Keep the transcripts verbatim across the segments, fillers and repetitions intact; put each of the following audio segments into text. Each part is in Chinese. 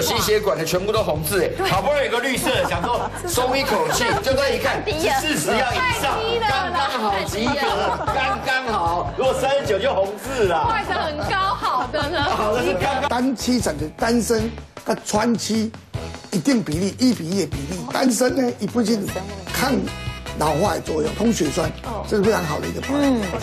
有心血管的全部都红字哎，好不容易有个绿色，想说松一口气，就这一看，四十要以上，刚刚好及格，刚刚好。如果三十九就红字了， 坏的很高，好的呢？ 好的是刚刚。 单妻产的单身跟川妻一定比例一比一的比例，单身呢一部分抗老化的作用，通血栓，这是非常好的一个保养。嗯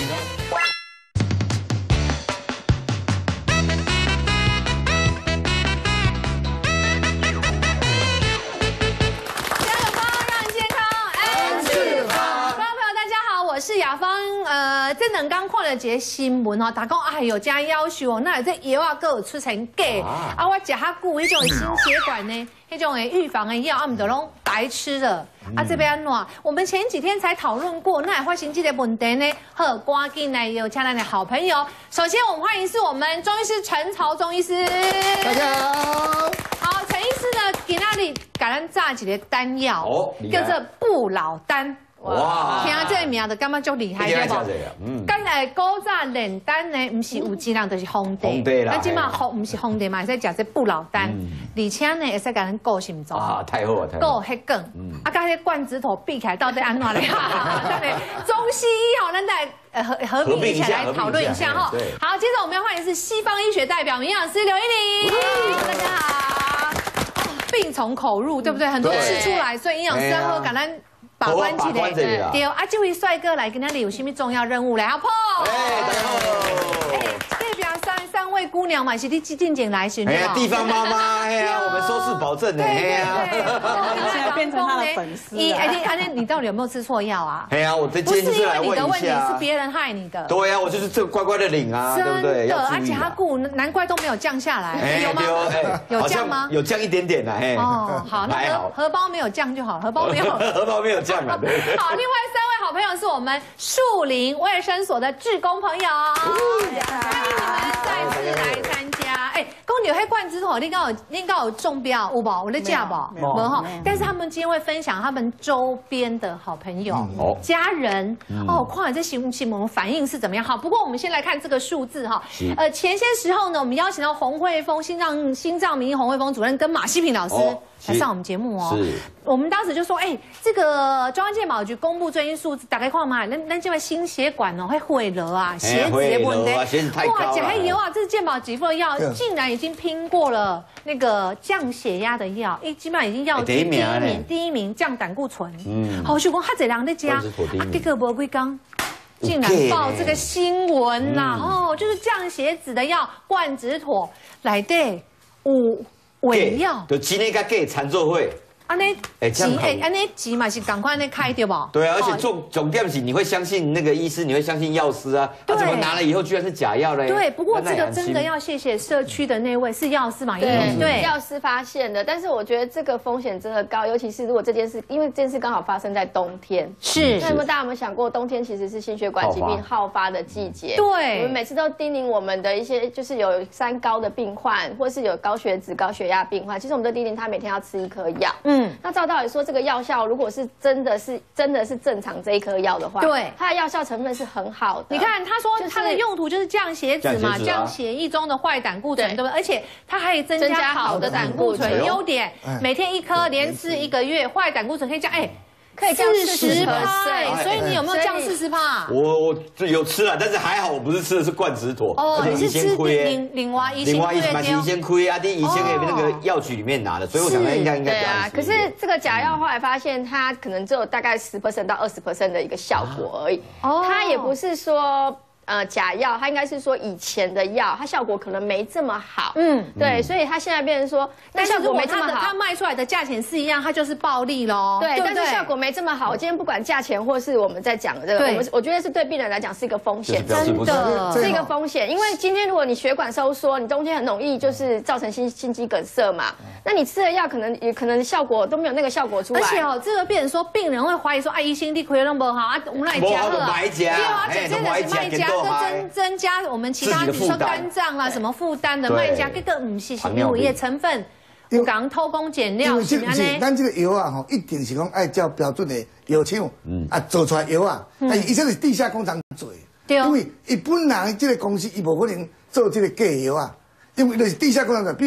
我是雅芳，呃，这两刚看了一个新闻哦，大家讲哎呦，真夭寿哦，那这药啊，各有出成假啊！我食哈久，迄种心血管呢，迄种的预防的药，啊，唔得拢白吃了啊！这边安怎？我们前几天才讨论过，那也发生这个问题呢。好，赶紧来有请咱的好朋友。首先，我们欢迎是我们中医师陈朝中医师。 大家好。 好，陈医师呢，今仔日给咱炸一个丹药，哦、叫做不老丹。 哇！听这个名就感觉足厉害，对不？嗯。刚才古早炼丹呢，不是有几人就是皇帝，皇帝啦。咱即马皇不是皇帝嘛，会使食这不老丹，而且呢，会使甲咱顾心脏。啊， 太好了，太好。顾血管，啊，甲迄个罐子头比起来，到底安怎咧？中西医好，咱来呃合合并一起来讨论一下哈。好，接着我们要欢迎是西方医学代表营养师刘一玲，大家好。病从口入，对不对？很多吃出来，所以营养师要甲咱。 把关起来，对啊！这位帅哥来跟他里有什么重要任务来？阿婆， 哎，大家好。 哎，代表三三位姑娘嘛，是你进前来是？ 哎呀，地方妈妈，哎呀，我们收视保证的，哎呀， 现在变成他的粉丝。 你哎你哎你，你到底有没有吃错药啊？ 哎呀，我这今天就是来问一下。不是因为你的问题，是别人害你的。对呀，我就是这乖乖的领啊，对不对？ 真的，而且他顾难怪都没有降下来，有吗？有降吗？ 有降一点点的，哎。 哦，好，那荷荷包没有降就好，荷包没有， 荷包没有降了。 好，另外三位好朋友是我们树林卫生所的志工朋友，欢迎你们再次来参加。哎，公牛黑罐子头，你刚有你刚有中标有无？我的价不？没哈。但是他们今天会分享他们周边的好朋友、家人哦，看这新新闻反应是怎么样？好，不过我们先来看这个数字哈。呃，前些时候呢，我们邀请到洪慧峰心脏心脏名医洪慧峰主任跟马西平老师。 来上我们节目哦，我们当时就说，哎，这个中央健保局公布最新数字，大概看嘛，那那这位心血管哦会毁了啊，血脂的问题，哇，讲还有啊，这是健保给付的药，竟然已经拼过了那个降血压的药，哎，基本上已经药第一名，第一名降胆固醇，嗯，好，就讲哈这人在家，啊，这个无几工。 竟然报这个新闻啦，哦，就是降血脂的药冠子妥来对五。 伪药， 就今天甲假参做会， 安尼急哎，安尼急嘛是赶快那开对吧？ 对啊，而且重重点是你会相信那个医师，你会相信药师啊。他怎么拿了以后居然是假药嘞？ 对，不过这个真的要谢谢社区的那位是药师嘛？ 对对，药师发现的。但是我觉得这个风险真的高，尤其是如果这件事，因为这件事刚好发生在冬天。是。那么大家有没有想过，冬天其实是心血管疾病好发的季节？对。我们每次都叮咛我们的一些就是有三高的病患，或是有高血脂、高血压病患，其实我们都叮咛他每天要吃一颗药。嗯。那照道理说，这个药效如果是真的是真的是正常这一颗药的话，对，它的药效成分是很好的。 你看，他说它的用途就是降血脂嘛，降血液中的坏胆固醇，对不对？而且它还增加好的胆固醇，优点每天一颗，连吃一个月，坏胆固醇可以降哎。 可以降四十趴，所以你有没有降四十趴？ 我我有吃了，但是还好我不是吃的是冠子妥， 哦，你是吃另另外一另外一嘛是一先亏啊，第以前给那个药局里面拿的，所以我想应该应该对啊。可是这个假药后来发现它可能只有大概十 percent 到二十 percent 的一个效果而已，哦，它也不是说。 呃，假药，它应该是说以前的药，它效果可能没这么好。嗯，对，所以它现在变成说，那效果没这么好， 它卖出来的价钱是一样，它就是暴利喽。 对，但是效果没这么好。今天不管价钱或是我们在讲的这个，我们我觉得是对病人来讲是一个风险， 真的是一个风险。因为今天如果你血管收缩，你中间很容易就是造成心心肌梗塞嘛。那你吃的药可能也可能效果都没有那个效果出来。 而且哦，这个病人说，病人会怀疑说，啊，医生你亏那么好啊，我们来加了， 买加， 对啊，真的是卖加。 增增加我们其他，比如说肝脏啊什么负担的卖家，这个不是是因为它成分有讲偷工减料， 是安尼。咱这个药啊，吼，一定是讲爱照标准的药厂，啊做出来药啊，但伊这是地下工厂做，因为伊本来这个公司伊无可能做这个假药啊，因为就是地下工厂做，比如讲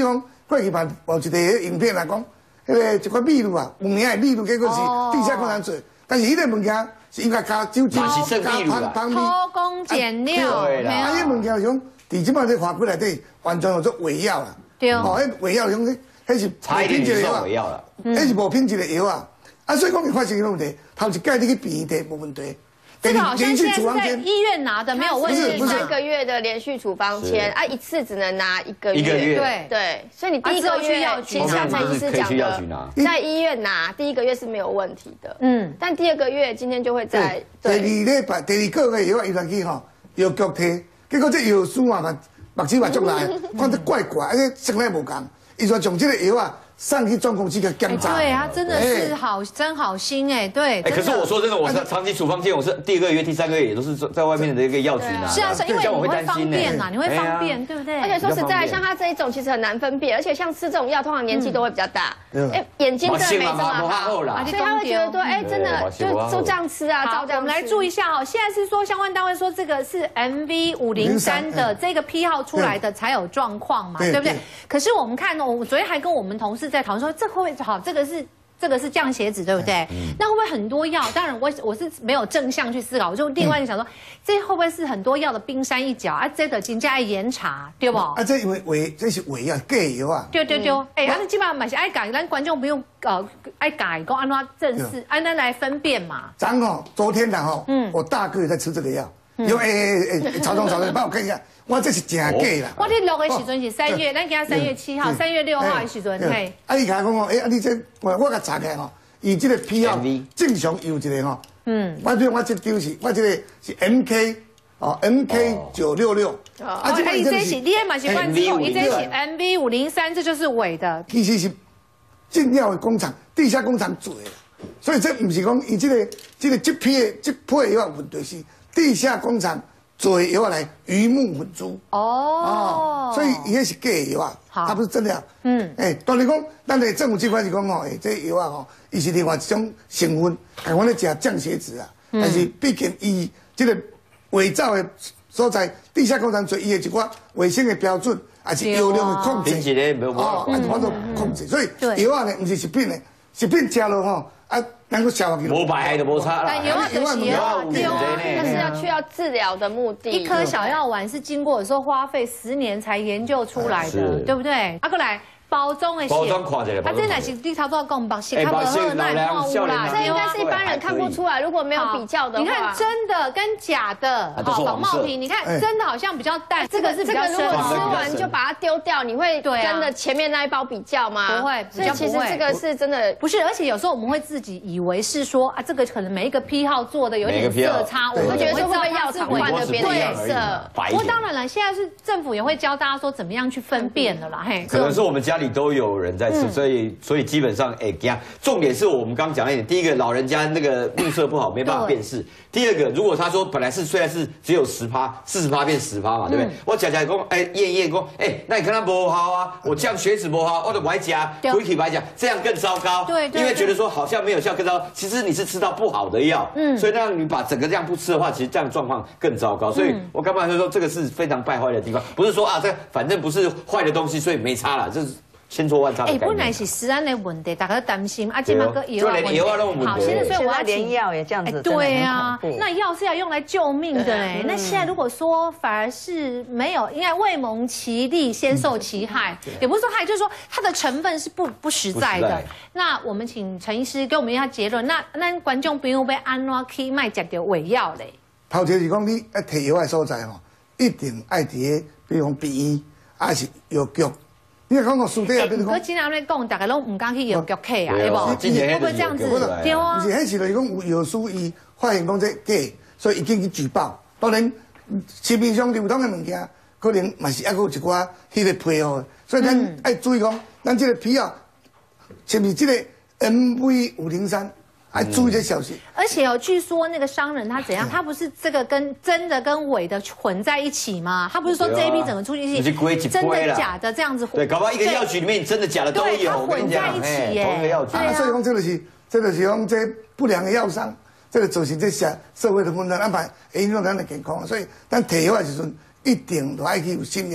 过去嘛有一个影片来讲，迄个一款秘鲁啊，有名的秘鲁，结果是地下工厂做，但是迄个物件是应该加酒精、加芳偷工减料， 对啦。啊，迄物件种，伫即摆这法规内底完全叫做伪药啦。对。哦，迄伪药种，迄是无品质的药啊，迄是无品质的药啊。啊，所以讲你发现个问题，头一届你去便宜的无问题。 这个好像现在是在医院拿的，没有问题。 三个月的连续处方签啊，一次只能拿一个月。 一个月。 对对，所以你第一个月，其实像陈医师讲的，在医院拿第一个月是没有问题的。嗯。但第二个月今天就会在。 第二礼拜、第二个月药伊来去吼，药局摕，结果这药师啊，目睭目睭来，看得怪怪，而且生理无共，伊说从这个药啊。上去总公司给检查， 对他真的是好真好心哎，对。 哎，可是我说真的，我是长期处方签，我是第二个月、第三个月也都是在外面的一个药局拿。 是啊，是因为你会方便呐，你会方便，对不对？ 而且说实在，像他这一种其实很难分辨，而且像吃这种药，通常年纪都会比较大，哎，眼睛真的没这么好，所以他会觉得说，哎，真的就就这样吃啊，照这样。 我们来注意一下哈，现在是说相关单位说这个是 M V 五零三的这个批号出来的才有状况嘛，对不对？可是我们看，我昨天还跟我们同事在讨论说，这会不会？好，这个是这个是降血脂，对不对？嗯、那会不会很多药？当然我，我我是没有正向去思考，我就另外想说，嗯、这会不会是很多药的冰山一角啊？这个真正爱严查，对不？ 啊，这因为伪这是伪药，假药啊。 对对对，哎、嗯，啊，你基本上买些爱改，咱观众不用呃爱改，讲按照正式，按照来分辨嘛。 咱哦，昨天的哦，嗯，我大哥也在吃这个药。有诶诶诶，曹总曹总，帮我看一下，我这是真假啦。 我哋录的时阵是三月，咱今仔三月七号、三月六号的时阵，嘿。 啊，伊甲我讲哦，诶，啊，你这我我甲查起来吼，伊这个批号正常有一个吼，嗯，我比如我这丢是，我这个是 M K 哦 ，M K 九六六， 啊，这个这是你也嘛是关注，你这是 M V 五零三，这就是伪的。 其实是进药的工厂，地下工厂做的，所以这不是讲伊这个这个这批的这批的药问题是。地下工厂做药来鱼目混珠哦，所以伊那是假药啊，它不是真的药。嗯，哎，当然讲，咱的政府机关是讲吼，哎，这药啊吼，伊是另外一种成分，台湾咧食降血脂啊，但是毕竟伊这个伪造的所在，地下工厂做伊的一寡卫生的标准，还是药量的控制，哦，还是法度控制，所以药啊呢，不是食品的，食品食了吼。啊，能够消化去， 无白害就无差啦。 但有啊，就是有啊， 有啊，那是要去要治疗的目的。 一颗小药丸是经过有时候花费十年才研究出来的，对不对？啊，过来。包装的包装看起来， 啊，这乃是你差不多讲白色，它不喝奶化污啦， 这应该是一般人看不出来。如果没有比较的话， 你看真的跟假的，好，仿冒品，你看真的好像比较淡，这个是比较深。 如果吃完就把它丢掉，你会跟着前面那一包比较吗？ 不会， 所以其实这个是真的不是，而且有时候我们会自己以为是说啊，这个可能每一个批号做的有点色差， 我们觉得会不会药厂换的别的颜色？ 不过当然了，现在是政府也会教大家说怎么样去分辨的啦，嘿。 可能是我们家里都有人在吃，所以所以基本上哎，这样重点是我们刚刚讲了一点，第一个老人家那个目色不好，没办法辨识；第二个，如果他说本来是虽然是只有十趴，四十趴变十趴嘛，对不对？我讲讲讲，哎，验验讲，哎，那你看他不好啊，我降血脂不好，我的白加，回去白加，这样更糟糕。对，因为觉得说好像没有效更糟，其实你是吃到不好的药，嗯，所以让你把整个这样不吃的话，其实这样状况更糟糕。所以我刚刚就说这个是非常败坏的地方，不是说啊，这反正不是坏的东西，所以没差了，这是。千错万差的概念。哎，本来是食安的问题，大家都担心，啊，这嘛个药啊问题。 好，现在所以我要连药也这样子。 对啊，那药是要用来救命的哎。那现在如果说反而是没有，应该未蒙其利，先受其害，也不是说害，就是说它的成分是不不实在的。那我们请陈医师给我们一下结论。那那观众朋友要安怎去卖食到伪药嘞？ 头前是讲你要摕药的所在吼，一定爱伫个，比如讲鼻医，还是药局。你讲个书底啊，比如讲， 我经常咧讲，大家拢唔敢去药局客啊，对不？会不会这样子？对啊。 不是，迄时就是讲有药师伊发现讲这假，所以已经去举报。当然，市面上流通的物件，可能嘛是还有一寡迄个配合，所以咱爱注意讲，咱这个批啊，前面这个 M V 五零三。还注意这消息， 而且哦，据说那个商人他怎样？他不是这个跟真的跟伪的混在一起吗？他不是说这一批整个出去是真的假的这样子？ 对，搞不好一个药局里面真的假的都有， 他混在一起耶。 同一个药局， 啊，所以讲这个是，这个是讲这不良的药商，这个造成这社社会的混乱安排，影响咱的健康。所以咱摕药的时阵，一定都爱去有信用。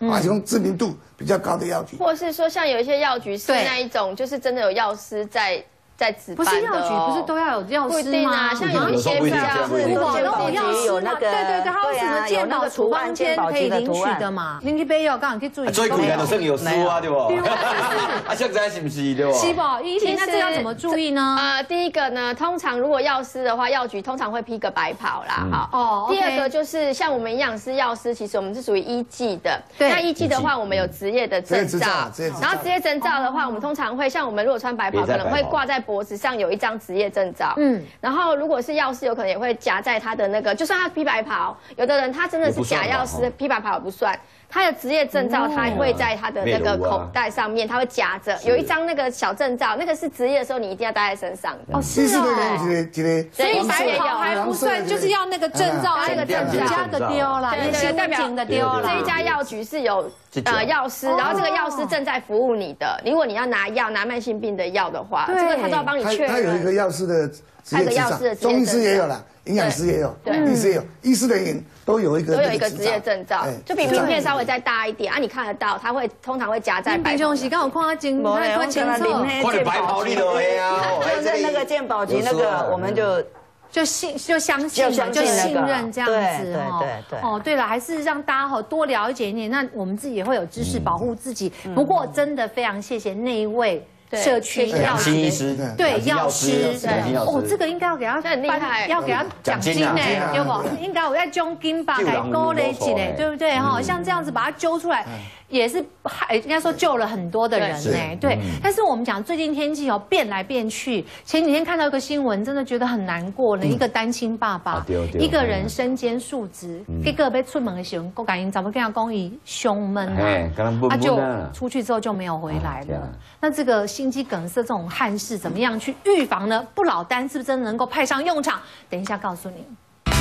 还是讲知名度比较高的药局， 或是说像有一些药局是那一种，就是真的有药师在。在值班的、哦、 不是药局，不是都要有药师吗？ 不一定啊，像有一些比较是健保局有那个， 对对对，还有什么健保处方签可以领取的嘛？您去买药刚好可以注意。 最困难的是有书啊，对不？啊，现在是不是对不？ 是不？医生，那这要怎么注意呢？ 呃，第一个呢，通常如果药师的话，药局通常会披个白袍啦，好。哦。第二个就是像我们营养师、药师，其实我们是属于医技的。对。那医技的话，我们有职业的证照，然后职业证照的话，我们通常会像我们如果穿白袍，可能会挂在脖子上有一张职业证照，嗯，然后如果是药师，有可能也会夹在他的那个，就算他披白袍，有的人他真的是假药师，披白袍也不算，他的职业证照他会在他的那个口袋上面，他会夹着，有一张那个小证照，那个是职业的时候你一定要带在身上的。 哦，是哦， 所以白袍还不算，就是要那个证照，那个证照加个丢啦， 对对，代表的丢啦。 这一家药局是有呃药师，然后这个药师正在服务你的，如果你要拿药拿慢性病的药的话，这个他都要帮你确认。 他有一个药师的职业执照，中医师也有啦，营养师也有，医师也有，医师的人都有一个都有一个职业证照，就比名片稍微再大一点啊，你看得到，他会通常会夹在白袍。 平常时刚好看到健， 看清楚， 或者白袍里头黑啊， 就是那个健保局那个，我们就。 就信就相信嘛，就信任这样子哈。 对对对。 哦，对了，还是让大家哈多了解一点，那我们自己也会有知识保护自己。不过真的非常谢谢那一位社区药师， 对药师，哦，这个应该要给他很厉害， 要给他奖金呢，对不？应该我在奖金吧，来勾勒起来，对不对哈？像这样子把他揪出来。也是还应该说救了很多的人呢，对。但是我们讲最近天气哦变来变去，前几天看到一个新闻，真的觉得很难过了。一个单亲爸爸，一个人身兼数职，结果被出门的时候，我感觉怎么跟他讲伊胸闷啊，他就出去之后就没有回来了。那这个心肌梗塞这种憾事，怎么样去预防呢？不老丹是不是真的能够派上用场？等一下告诉你。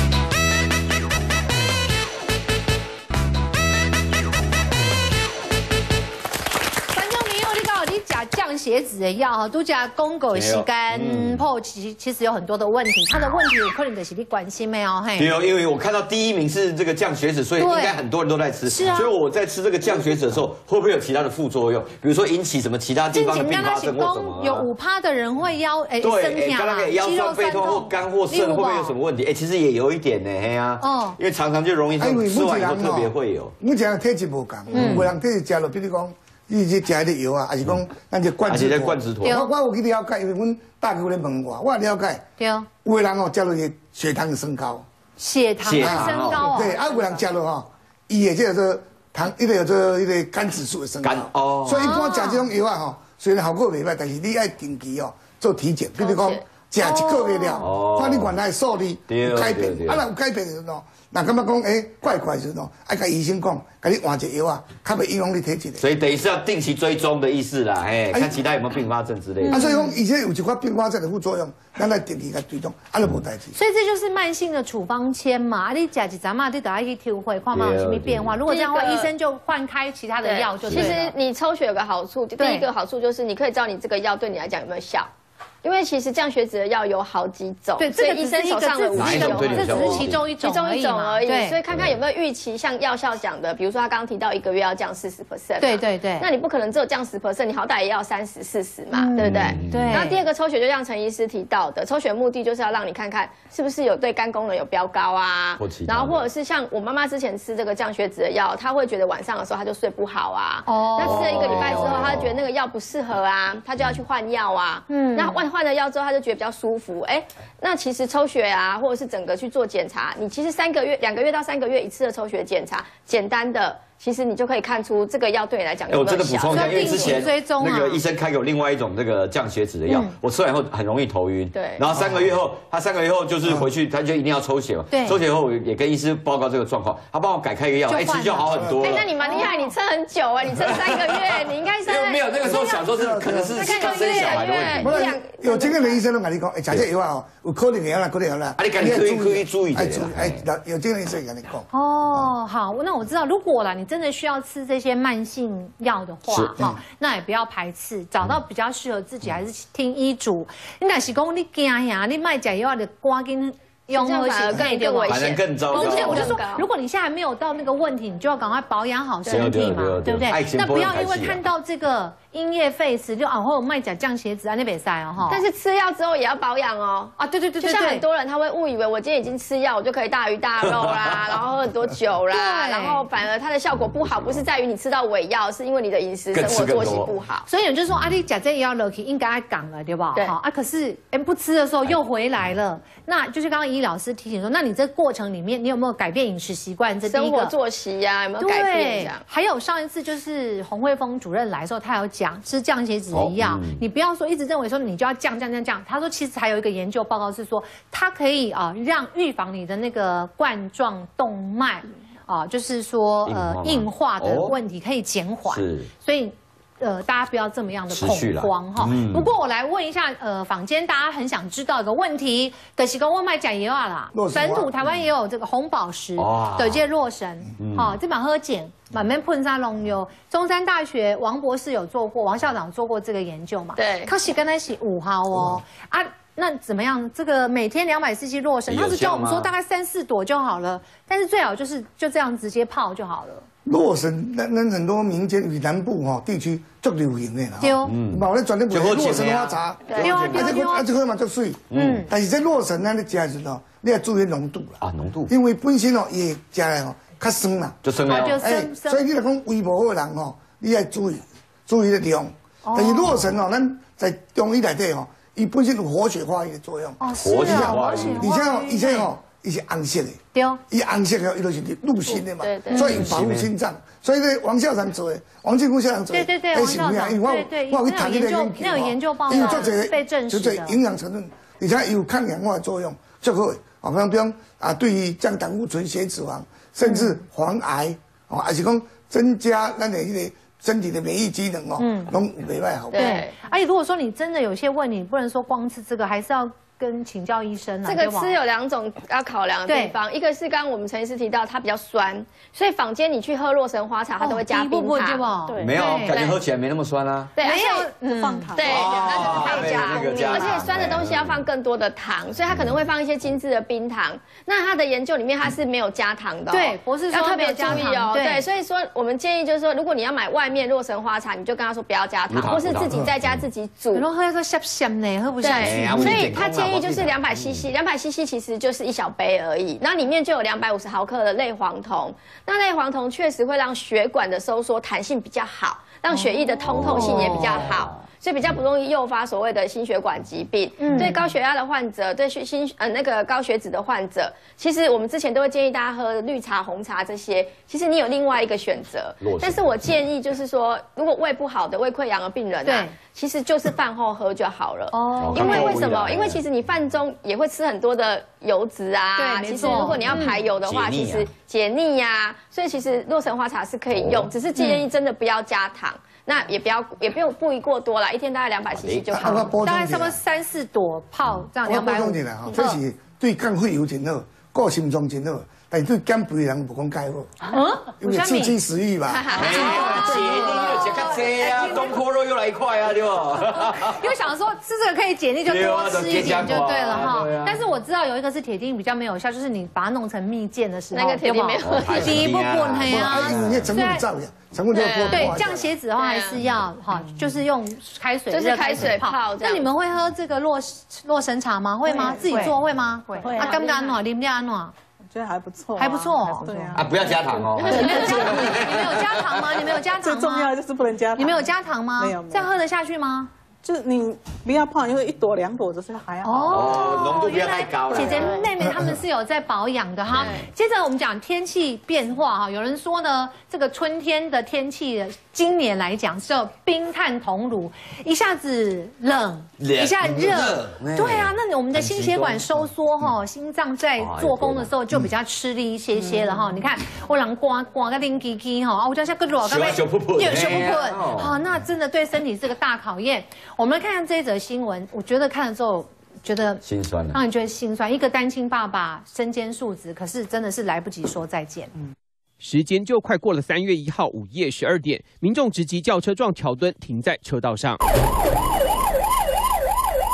降血脂的药哈，都加公狗洗干破，其其实有很多的问题，它的问题有可能的是你关心没有？嘿， 对哦，因为我看到第一名是这个降血脂，所以应该很多人都在吃。是啊，所以我在吃这个降血脂的时候，会不会有其他的副作用？比如说引起什么其他地方的并发症或什么？ 有五趴的人会腰哎对，刚刚腰酸背痛或肝或肾会不会有什么问题？哎，其实也有一点呢，嘿呀，哦，因为常常就容易吃完以后特别会有。 目前体质无共，有人体质吃了，比如讲。你去食迄个药啊，还是讲咱这灌脂灌脂妥。 我我有去了解，因为阮大舅咧问我，我了解。对。有的人哦，食落去血糖升高。 血糖升高。 对，啊，有人食落吼，伊的这个做糖，伊个有做迄个肝指数会升高。哦。所以一般食这种药啊吼，虽然效果袂歹，但是你爱定期哦做体检，比如讲食一个月了，看你原来数字有改变，啊，若有改变的时候。那感觉讲，哎，怪怪时喏，爱甲医生讲，甲你换一个药啊，较袂影响你体质的。 所以等于是要定期追踪的意思啦，哎，看其他有没有并发症之类的。 啊，所以讲，以前有一寡并发症的副作用，咱来定期甲追踪，啊，就无代志。 所以这就是慢性的处方签嘛，啊，你食一阵嘛，你都要去调会，看嘛有什么变化。如果这样的话，医生就换开其他的药就对了。 其实你抽血有个好处，第一个好处就是你可以知道你这个药对你来讲有没有效。因为其实降血脂的药有好几种， 对，这个医生手上的武器， 这只是其中一种， 其中一种而已。所以看看有没有预期，像药效讲的，比如说他刚刚提到一个月要降四十 percent， 对对对， 那你不可能只有降十 percent， 你好歹也要三十、四十嘛，对不对？对。然后第二个抽血就像陈医师提到的，抽血目的就是要让你看看是不是有对肝功能有飙高啊，然后或者是像我妈妈之前吃这个降血脂的药，她会觉得晚上的时候她就睡不好啊，哦，那吃了一个礼拜之后，她就觉得那个药不适合啊，她就要去换药啊，嗯，那换换了药之后，她就觉得比较舒服，哎，那其实抽血啊，或者是整个去做检查，你其实三个月、两个月到三个月一次的抽血检查，简单的，其实你就可以看出这个药对你来讲有没有效。 我真的补充一下，因为之前那个医生开给我另外一种这个降血脂的药，我吃完以后很容易头晕，对，然后三个月后，他三个月后就是回去，他就一定要抽血嘛，对，抽血后我也跟医师报告这个状况，他帮我改开一个药，哎，其实就好很多。 哎，那你蛮厉害，你撑很久哎，你撑三个月，你应该是没有那个时候想说是可能是刚生小孩的问题。 有经验的医生都跟你讲，哎，吃这药啊，有可能会啦，可能会啦。 啊，你赶紧可以可以注意的。 哎，有经验的医生跟你讲。 哦，好，那我知道，如果啦，你真的需要吃这些慢性药的话，哈，那也不要排斥，找到比较适合自己，还是听医嘱。你若是讲你惊呀，你卖吃药就赶紧用喝水更更危险， 更糟糕。 我就说，如果你现在还没有到那个问题，你就要赶快保养好身体嘛，对不对？那不要因为看到这个因噎废食就啊，或者卖假降血脂啊，那别塞哦哈。 但是吃药之后也要保养哦。 啊，对对对对， 就像很多人他会误以为我今天已经吃药，我就可以大鱼大肉啦，然后喝很多酒啦，然后反而它的效果不好，不是在于你吃到伪药，是因为你的饮食生活作息不好。 所以有人就说啊，你假这也要 lucky 应该讲了，对吧？对。好啊，可是哎不吃的时候又回来了，那就是刚刚怡老师提醒说。那你这过程里面，你有没有改变饮食习惯？这第一个生活作息呀、啊，有没有改变？这样还有上一次就是洪慧峰主任来的时候，他有讲吃降血脂的药，哦嗯、你不要说一直认为说你就要降降降降。他说其实还有一个研究报告是说，它可以啊让预防你的那个冠状动脉啊，就是说呃硬化的问题可以减缓。是，所以。呃，大家不要这么样的恐慌哈。嗯、不过我来问一下，呃，坊间大家很想知道的问题，可是跟我买讲也有啦，本土台湾也有这个红宝石的这洛神，好、嗯，这把喝碱满面喷砂龙油，中山大学王博士有做过，王校长做过这个研究嘛？ 对， 可是跟他是五号哦、嗯、啊。那怎么样？这个每天两百 C C 洛神，他是叫我们说大概三四朵就好了，但是最好就是就这样直接泡就好了。 洛神，那那很多民间与南部哈地区足流行的啦，对，嗯，冇咧专门卖洛神花茶， 对啊，对啊， 对啊，而且喝嘛足水，嗯，但是这洛神呢，你食时候你要注意浓度啦， 啊，浓度， 因为本身哦也食来哦较酸啦， 就酸了， 哎，所以你来讲胃不好的人哦，你要注意注意的量，但是洛神哦，咱在中医内底哦。伊本身有活血化瘀的作用， 哦，活血化瘀， 而且哦，而且哦，伊是红色的， 对， 伊红色的，伊就是入心的嘛，所以保护心脏。所以呢，王校长做的，王进武校长做的， 对对对，王校长，对对，我去谈那个研究，那有研究报告，被证实的， 营养成分，而且有抗氧化的作用，最好。啊，比方比方啊，对于降胆固醇、血脂肪，甚至防癌，哦，还是讲增加咱的迄个。身体的免疫机能哦，嗯，拢没办法好。 对，而且如果说你真的有些问题，不能说光吃这个，还是要跟请教医生啊。 这个吃有两种要考量的地方，一个是刚刚我们陈医师提到它比较酸，所以坊间你去喝洛神花茶，它都会加冰糖。 对， 没有，感觉喝起来没那么酸啊。 对， 没有放糖。 对，那就是可以加，而且酸的东西要放更多的糖，所以它可能会放一些精致的冰糖。那它的研究里面它是没有加糖的。 对，博士说要特别注意哦。对，所以说我们建议就是说，如果你要买外面洛神花茶，你就跟他说不要加糖，或是自己在家自己煮。 然后喝要说香香呢，喝不下去。 所以他建议就是两百 C C， 两百 C C 其实就是一小杯而已，那里面就有两百五十毫克的类黄酮。那类黄酮确实会让血管的收缩弹性比较好，让血液的通透性也比较好。所以比较不容易诱发所谓的心血管疾病。嗯，对高血压的患者，对心呃那个高血脂的患者，其实我们之前都会建议大家喝绿茶、红茶这些。其实你有另外一个选择，但是我建议就是说，如果胃不好的、胃溃疡的病人啊，其实就是饭后喝就好了。哦，因为为什么？因为其实你饭中也会吃很多的油脂啊。对，其实如果你要排油的话，其实解腻呀。所以其实洛神花茶是可以用，只是建议真的不要加糖。那也不要，也不用不宜过多啦，一天大概两百 C C 就好了， 大概差不多三四朵泡这样两百五。 我补充一下哈，这是对降血油真好，顾心脏真好，但是对减肥的人无讲介好。嗯，因为刺激食欲嘛。 解腻了，吃较多啊，东坡肉又来一块啊，对吧？ 因为想说吃这个可以解腻，就多吃一点就对了哈。但是我知道有一个是铁定比较没有效，就是你把它弄成蜜饯的时候， 那个铁定没有效。 第一步滚黑啊， 你成分造呀。成分就多对降血脂的话还是要哈，就是用开水就是开水泡。 那你们会喝这个洛洛神茶吗？会吗？自己做会吗？ 会。 啊，甘不甘暖？啉不安暖？ 我觉得还不错， 还不错。 对啊。 啊，不要加糖哦。 你们有加糖？你们有加糖吗？你们有加糖吗？ 最重要就是不能加糖。 你们有加糖吗？ 没有。 这样喝得下去吗？ 就是你不要泡，因为一朵两朵就是还好。 哦，浓度不要太高了。 姐姐妹妹他们是有在保养的哈。接着我们讲天气变化哈，有人说呢，这个春天的天气，今年来讲是冰炭桐炉，一下子冷，一下热。对啊，那我们的心血管收缩哈，心脏在做工的时候就比较吃力一些些了哈。你看我人刮刮个冷叽叽哈，我就像个热， 刚才小噗噗， 有小噗噗，好，那真的对身体是个大考验。我们来看看这一则新闻，我觉得看了之后觉得心酸， 让人觉得心酸。一个单亲爸爸身兼数职，可是真的是来不及说再见。嗯， 时间就快过了三月一号午夜十二点，民众直击轿车撞桥墩，停在车道上。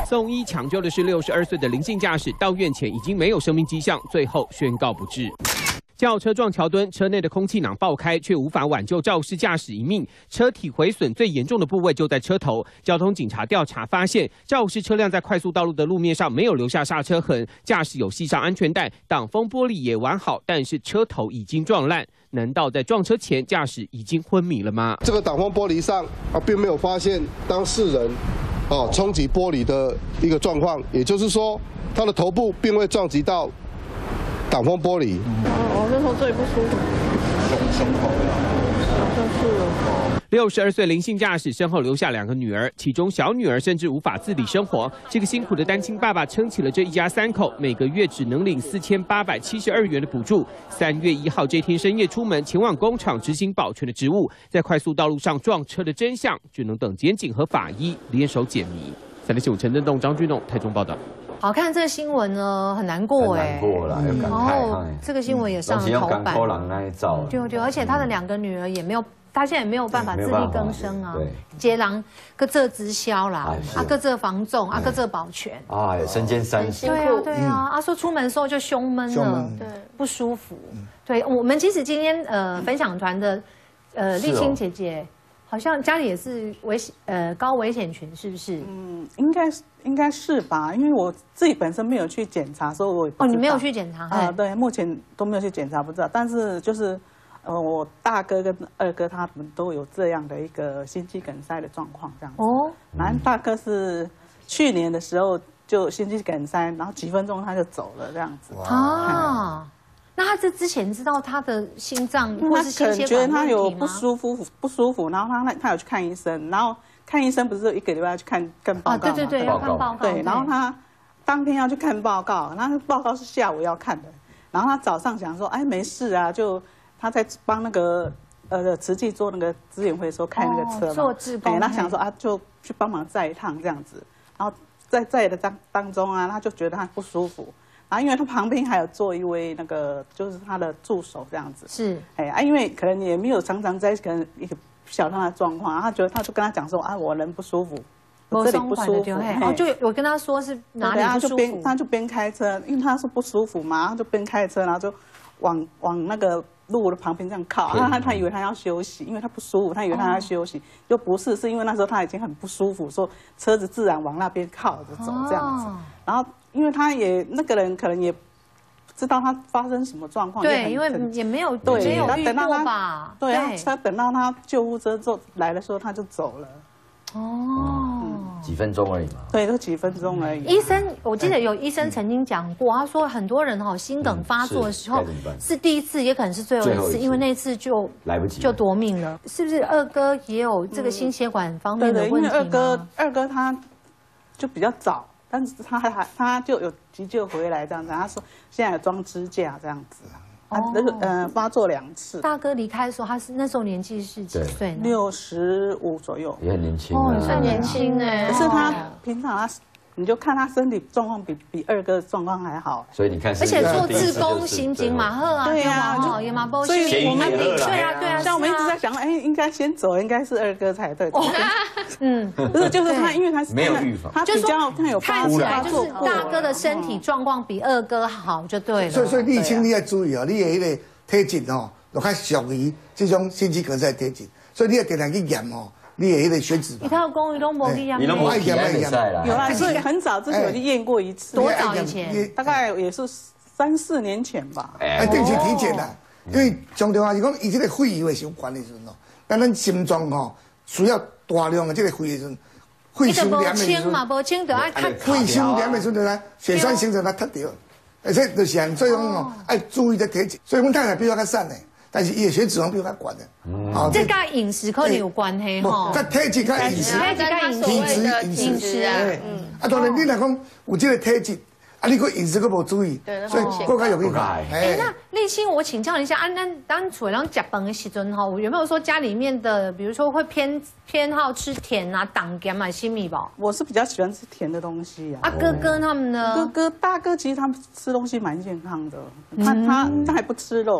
送医抢救的是六十二岁的林姓驾驶，到院前已经没有生命迹象，最后宣告不治。轿车撞桥墩，车内的空气囊爆开，却无法挽救肇事驾驶一命。车体毁损最严重的部位就在车头。交通警察调查发现，肇事车辆在快速道路的路面上没有留下刹车痕，驾驶有系上安全带，挡风玻璃也完好，但是车头已经撞烂。难道在撞车前驾驶已经昏迷了吗？ 这个挡风玻璃上啊，并没有发现当事人哦冲击玻璃的一个状况，也就是说，他的头部并未撞击到挡风玻璃。 哦，我那时候最不舒服， 胸胸口好像是哦。 六十二岁林姓驾驶身后留下两个女儿，其中小女儿甚至无法自理生活。这个辛苦的单亲爸爸撑起了这一家三口，每个月只能领四千八百七十二元的补助。三月一号这天深夜出门前往工厂执行保全的职务，在快速道路上撞车的真相，只能等检警和法医联手解谜。三立新闻陈振栋、张君栋台中报道。 好看这个新闻呢，很难过哎， 难过了，有感慨哈。 这个新闻也上了头版。对对，而且他的两个女儿也没有。他现在也没有办法自力更生啊，接人各这直销啦，啊各这房仲，啊各这保全， 啊身兼三职， 对啊对啊，啊说出门的时候就胸闷了，对，不舒服。对我们其实今天呃分享团的呃立青姐姐，好像家里也是危险呃高危险群，是不是？ 嗯，应该是应该是吧，因为我自己本身没有去检查，所以我哦你没有去检查啊？对，目前都没有去检查，不知道，但是就是。呃，我大哥跟二哥他们都有这样的一个心肌梗塞的状况，这样子。哦，然后大哥是去年的时候就心肌梗塞，然后几分钟他就走了，这样子。 啊，那他这之前知道他的心脏或是心血管问题吗？ 觉得他有不舒服，不舒服，然后他他有去看医生，然后看医生不是一个礼拜要去看看报告吗？ 对对对，要看报告。 对，然后他当天要去看报告，那报告是下午要看的，然后他早上想说，哎，没事啊，就。他在帮那个呃慈济做那个资源会的时候开那个车嘛， 做志工， 他想说啊，就去帮忙载一趟这样子，然后在载的当当中啊，他就觉得他不舒服，然后因为他旁边还有坐一位那个就是他的助手这样子， 是， 哎啊，因为可能也没有常常在可能一个晓得他的状况，他觉得他就跟他讲说啊，我人不舒服。我这里不舒服， 哦，就我跟他说是哪里不舒服， 他就边他就边开车，因为他是不舒服嘛，他就边开车，然后就往往那个。路的旁边这样靠，然后他他以为他要休息，因为他不舒服，他以为他要休息，又不是，是因为那时候他已经很不舒服，说车子自然往那边靠着走这样子。然后因为他也那个人可能也不知道他发生什么状况， 对，因为也没有对，没有遇过吧？ 对，他等到他救护车坐来的时候他就走了。 哦，几分钟而已嘛。 对，都几分钟而已。 医生，我记得有医生曾经讲过，他说很多人哈心梗发作的时候是第一次，也可能是最后一次，因为那次就来不及就夺命了。是不是二哥也有这个心血管方面的问题吗？ 对对，因为二哥二哥他就比较早，但是他还他就有急救回来这样子。他说现在有装支架这样子。他那个呃发作两次。 大哥离开的时候，他是那时候年纪是几岁呢？ 六十五左右， 也很年轻哦，算年轻哎。 可是他平常他，你就看他身体状况比比二哥状况还好。 所以你看， 而且做志工心经马赫啊， 对呀， 也蛮包所以我们对啊对啊， 像我们一直在想，哎，应该先走，应该是二哥才对。嗯，不是，就是他，因为他没有预防， 他比较他有看起来就是大哥的身体状况比二哥好就对了。 所以所以立青你要注意哦，你的那个。体质哦，就较属于这种心肌梗塞体质，所以你要定定去验哦，你的那个血脂。 你看公你都没去验， 你都没去验啦。 有啦，是很早之前有去验过一次。 多早以前？ 大概也是三四年前吧。 哎，定期体检啦，因为常常啊是讲伊这个肺有相关的时阵哦，但咱心脏哦需要大量的这个肺的时阵， 肺伤凉的时阵嘛，无清就爱看。 肺伤凉的时阵呢，血栓形成它脱掉。而且就是像这种哦，爱注意的体质，所以阮太太比较较瘦的，但是伊的血脂肪比较较高的。 嗯，这跟饮食可能有关系吼。 跟体质、跟饮食、 体质、饮食啊。 嗯。啊，当然你若讲有这个体质，啊，你个饮食个无注意，所以更加容易改。 哎，那立青，我请教一下，啊，咱当厝人食饭的时阵吼，有没有说家里面的，比如说会偏偏好吃甜啊、糖咸啊、西米吧？ 我是比较喜欢吃甜的东西啊。 啊，哥哥他们呢？ 哥哥、大哥其实他们吃东西蛮健康的，他他他还不吃肉。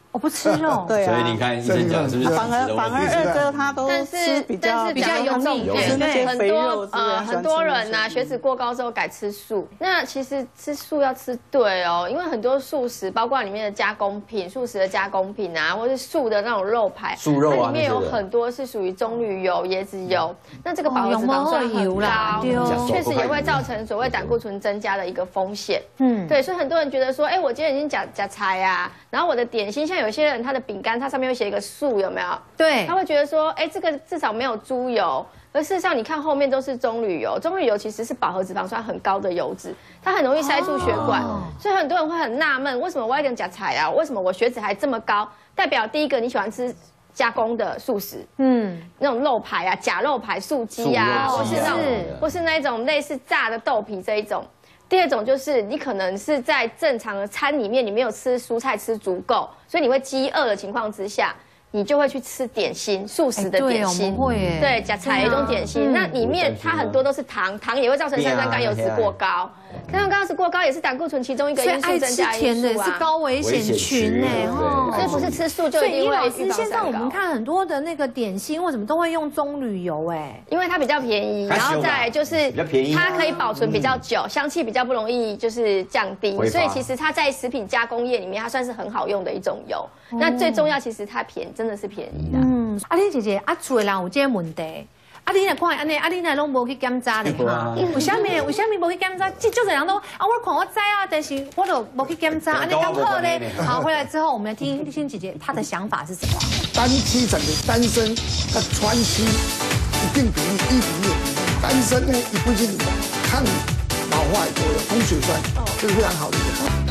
我不吃肉， 对啊。 所以你看医生讲是不是？ 反而反而二哥他都吃比较比较有重点， 吃那些肥肉呃很多人呐血脂过高之后改吃素，那其实吃素要吃对哦，因为很多素食包括里面的加工品，素食的加工品啊，或是素的那种肉排， 素肉啊， 它里面有很多是属于棕榈油、椰子油，那这个饱和脂肪酸很高，确实也会造成所谓胆固醇增加的一个风险。嗯，对，所以很多人觉得说，哎，我今天已经夹夹菜啊，然后我的点心，像有些人他的饼干，它上面会写一个素，有没有？ 对， 他会觉得说，哎，这个至少没有猪油，而事实上你看后面都是棕榈油，棕榈油其实是饱和脂肪酸很高的油脂，它很容易塞住血管，哦、所以很多人会很纳闷，为什么我一点夹菜啊？为什么我血脂还这么高？代表第一个你喜欢吃加工的素食，嗯，那种肉排啊、假肉排、素鸡啊，或是那种或是那一种类似炸的豆皮这一种。第二种就是你可能是在正常的餐里面，你没有吃蔬菜吃足够，所以你会饥饿的情况之下，你就会去吃点心，素食的点心， 对， 对，夹菜一种点心，那里面它很多都是糖，糖也会造成三酸甘油脂过高，三酸甘油脂过高也是胆固醇其中一个因素增加因素啊， 是高危险群哎， 哦，所以不是吃素就一定会预防三高。 所以尹老师，现在我们看很多的那个点心或什么都会用棕榈油哎， 因为它比较便宜，然后再来就是它可以保存比较久，香气比较不容易就是降低，所以其实它在食品加工业里面它算是很好用的一种油。那最重要其实它便宜，真的是便宜的。 嗯，阿玲姐姐，啊，厝的人有这个问题。啊，你来看安尼，啊，你来拢无去检查咧哈？为什么？为什么无去检查？即就是人都啊，我看我知啊，但是我都无去检查，安尼刚好咧。好，回来之后我们来听听姐姐她的想法是什么？ 单期整个单身和川期一定比例一比一，单身呢，一不仅抗老化作用，红血栓，这是非常好的一个。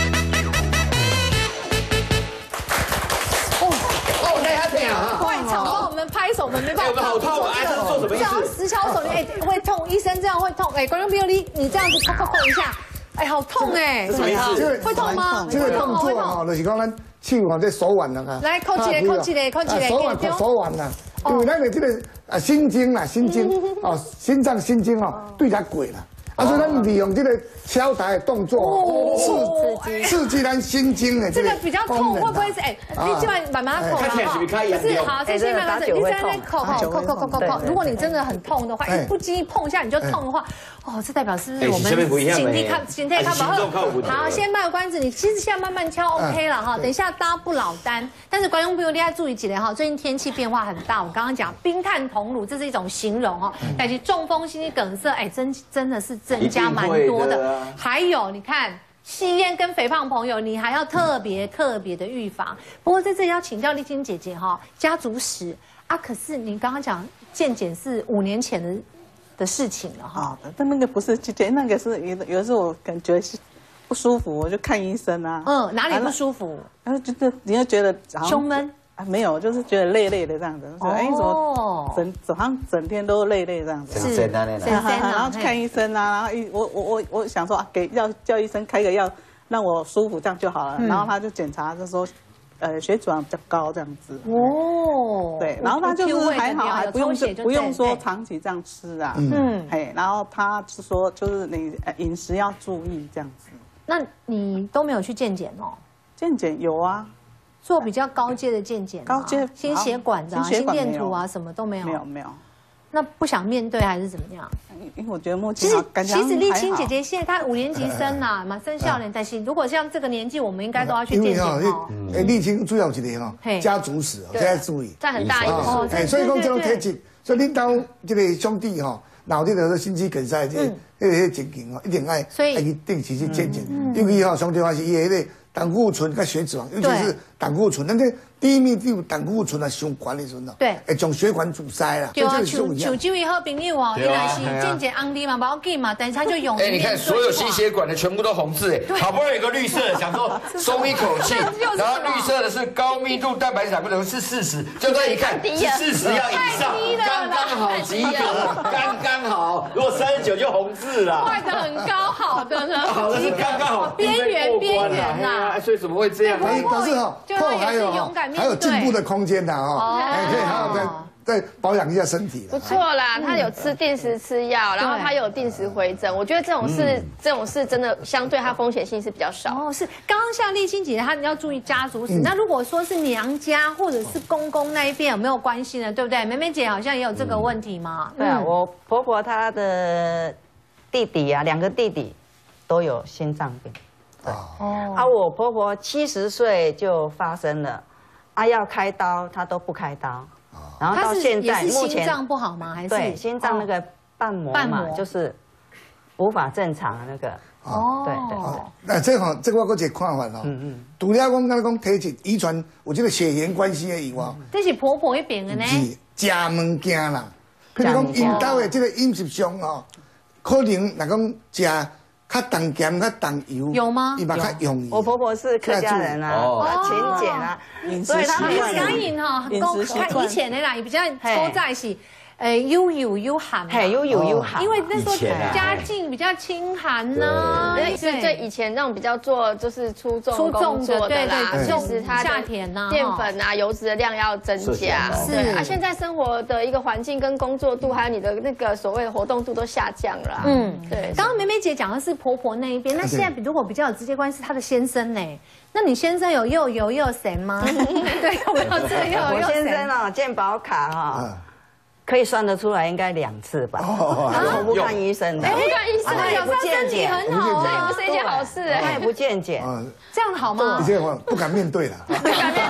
外场帮我们拍手，我们没办法。 我们好痛啊！这是做什么意思？ 这样死敲手，哎，会痛，医生这样会痛。哎，观众朋友，你你这样子扣扣扣一下，哎，好痛哎！ 什么意思？ 会痛吗？ 这个动作哈，就是讲咱手往这手腕啦， 来扣起来，扣起来，扣起来， 手腕扣手腕啦，因为咱的这个啊心经啦，心经哦，心脏心经哦，对它鬼啦。啊，所以咱利用这个敲打的动作，刺激刺激咱心经的这个比较痛，会不会是？哎，你今晚慢慢扣了哈。是好，谢谢麦老师。你在那扣扣扣扣扣扣扣。如果你真的很痛的话，哎，不经意碰一下你就痛的话，哦，这代表是不是我们警惕看警惕看吧？好，先卖个关子，你其实现在慢慢敲 OK 了哈。等一下大家不老单，但是观众朋友大家注意起来哈，最近天气变化很大，我刚刚讲冰炭同炉，这是一种形容哈，但是中风、心肌梗塞，哎，真真的是。增加蛮多的，啊、还有你看吸烟跟肥胖朋友，你还要特别特别的预防。不过在这里要请教丽晶姐姐哈，家族史啊，可是你刚刚讲健检是五年前的的事情了哈， 但那个不是健检，那个是有有的时候我感觉是不舒服，我就看医生啊。 嗯，哪里不舒服？ 然后就是你会觉得胸闷。 啊，没有，就是觉得累累的这样子，哎，怎么整整好像整天都累累这样子， 是， 然后去看医生啊，然后医我我我我想说啊，给药叫医生开个药让我舒服这样就好了，然后他就检查就说，呃，血脂肪比较高这样子，哦，对，然后他就是还好，还不用不用说长期这样吃啊，嗯，嘿，然后他是说就是你饮食要注意这样子。 那你都没有去健检哦？ 健检有啊。 做比较高阶的健检， 高阶心血管的、心电图啊，什么都没有。 没有没有。 那不想面对还是怎么样？ 因为我觉得目前其实其实丽青姐姐现在她五年级生啦，嘛生少年，但是如果像这个年纪，我们应该都要去健检哦。 哎，丽青主要一点哦，家族史哦，这要注意。 占很大一部分。 哎，所以讲这种体质，所以恁兜这个兄弟哈，脑这个心肌梗塞这这些情形哦，一定爱爱去定期去健检，尤其哈兄弟话是伊迄个。胆固醇跟血脂肪，尤其是胆固醇，那个低密度胆固醇啊，伤管的时候， 对， 会将血管阻塞啦。 对啊，像像这位好朋友哦，原来是健检安利嘛，不要紧嘛，但是他就勇于面对。 哎，你看所有心血管的全部都红字，哎，好不容易有个绿色的，想说松一口气，然后绿色的是高密度蛋白质胆固醇是四十，就这一看是四十要以上，刚刚好及格，刚刚好。如果三十九就红字了， 坏的很高，好的呢， 好的是刚刚好， 边缘边缘呐。 所以怎么会这样？ 但是哈，后还有还有进步的空间的哈，哎，可以好好的再保养一下身体。 不错啦，他有吃定时吃药，然后他有定时回诊。我觉得这种事，这种事真的相对它风险性是比较少。 哦，是刚刚像丽青姐姐，她要注意家族史。那如果说是娘家或者是公公那一边有没有关系呢？对不对？梅梅姐好像也有这个问题嘛。 对啊，我婆婆她的弟弟啊，两个弟弟都有心脏病。哦。啊，我婆婆七十岁就发生了，啊要开刀她都不开刀。然后到现在目前心脏不好吗？还是对心脏那个瓣膜嘛，就是无法正常的那个。哦，对对对。 那这哈，这个我有一个看法哦。嗯嗯。除了讲刚才讲体质遗传，有这个血缘关系的以外， 这是婆婆那边的呢。 是食物件啦，譬如讲因兜的这个饮食上哦，可能若讲食较重咸、较重油， 有吗？ 伊嘛较容易。 我婆婆是客家人啊，勤俭啊， 所以她们饮哈，讲以前的啦，也比较多在一起。呃，又油又寒， 嘿，又油又寒， 因为那时候家境比较清寒呢， 所以对以前那种比较做就是出重出重的对对，其实它夏天呐， 淀粉啊、油脂的量要增加，是啊，现在生活的一个环境跟工作度，还有你的那个所谓的活动度都下降了，嗯，对。 刚刚梅梅姐讲的是婆婆那一边，那现在如果比较有直接关系，她的先生呢？那你先生有又油又咸吗？对，有没有这个又油又咸？ 我先生哦，健保卡哈。可以算得出来，应该两次吧。我不看医生的， 不看医生， 也不健检， 很好，这也不是一件好事哎。 他也不健检， 这样好吗？ 你这个不敢面对了。 不敢面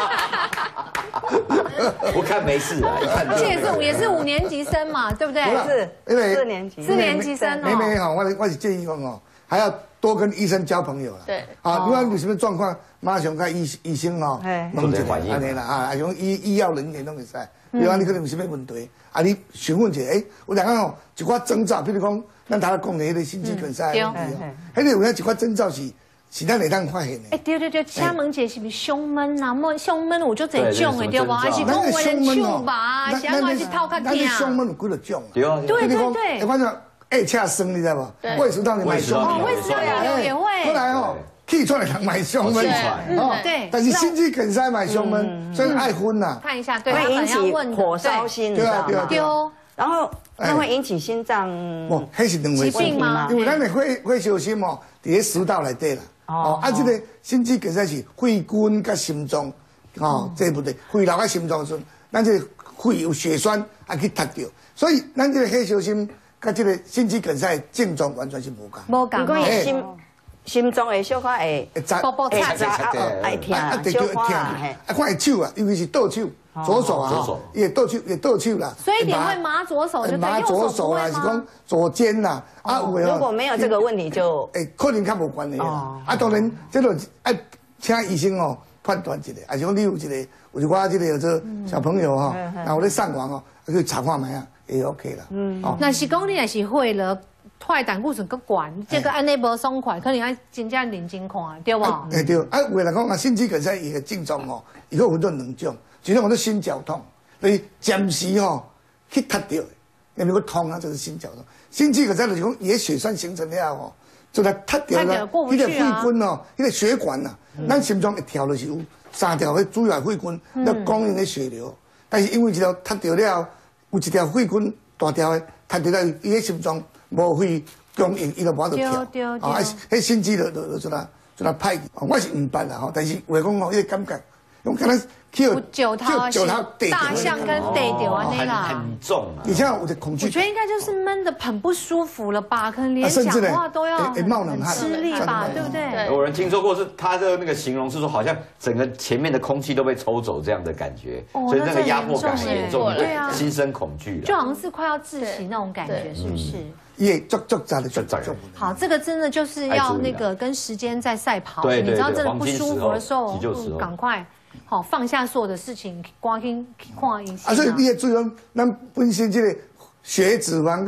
对。我看没事啊， 而且也是也是五年级生嘛，对不对？ 是， 因为四年级， 四年级生哦。 妹妹哈，我我是建议讲哦，还要多跟医生交朋友了。 对。 啊，因为有什么状况，马上跟医医生哦，问一下，安尼啦啊，还用医医药人员拢会使。比如讲你可能有什么问题，啊，你询问一下，诶，有两个吼，一寡征兆，比如讲，咱头讲的迄个心肌梗塞的问题哦，迄个有影一寡征兆是是咱会当发现的。 哎，对对对，请问姐是不是胸闷啊？闷胸闷有就这种的对吧？还是讲我的手吧？还是我是头壳痛？ 咱的胸闷有几多种？ 对啊， 对对对。 反正爱恰生，你知道不？胃食道你买胸闷， 胃食道也也会。 后来哦。气喘的人买胸闷， 哦，对， 但是心肌梗塞买胸闷，所以爱昏呐。 看一下，对， 会引起火烧心， 对啊对啊， 丢， 然后那会引起心脏疾病吗？ 因为咱的肺肺小心哦，伫咧食道内底啦。哦，啊，这个心肌梗塞是肺管甲心脏，哦，这不对，肺流甲心脏时，咱这个肺有血栓啊去塌掉，所以咱这个肺小心甲这个心肌梗塞症状完全是无共。 无共， 心。心脏会小可会会波波擦擦啊，爱痛，小可啊， 啊，看手啊，尤其是倒手，左手啊，也倒手也倒手啦。 所以你会麻左手，就麻左手啦，是讲左肩啦。啊， 如果没有这个问题，就诶，可能较无关系啦。啊，当然，这个爱请医生哦判断一下，啊，是讲你有一个，有一我这个有这小朋友哈，然后咧上网哦，去查看卖啊，也 OK 啦。嗯， 那是讲你也是会了。坏胆固醇个管，这个安尼无爽快，可能要真正认真看，对不？ 哎对，啊，为来讲啊，心肌梗塞伊个症状哦，伊个分做两种，一种叫做心绞痛，你暂时吼去塌掉，因为个痛啊，就是心绞痛。心肌梗塞就是讲伊个血栓形成了吼，就来塌掉了，伊个肺管哦，伊个血管呐，咱心脏一条就是有三条个主要肺管，来供应个血流，但是因为一条塌掉了，有一条肺管大条个塌掉了，伊个心脏。无肺供应，伊就无法度跳，啊，迄心肌就就就那就那歹，我是唔捌啦吼，但是话讲吼，迄个感觉，用可能去九头九头大象跟地掉啊那个， 很重， 你像有的恐惧， 我觉得应该就是闷的很不舒服了吧，可能连讲话都要冒冷汗， 吃力吧，对不对？ 有人听说过是他的那个形容是说，好像整个前面的空气都被抽走这样的感觉，所以那个压迫感很严重，对啊，心生恐惧， 就好像是快要窒息那种感觉，是不是？ 也足足杂的足杂。 好，这个真的就是要那个跟时间在赛跑。你知道真的不舒服的时候，赶快好放下所有的事情，赶紧看医生。 啊，所以你也注意讲，咱本身这个血脂肪、甲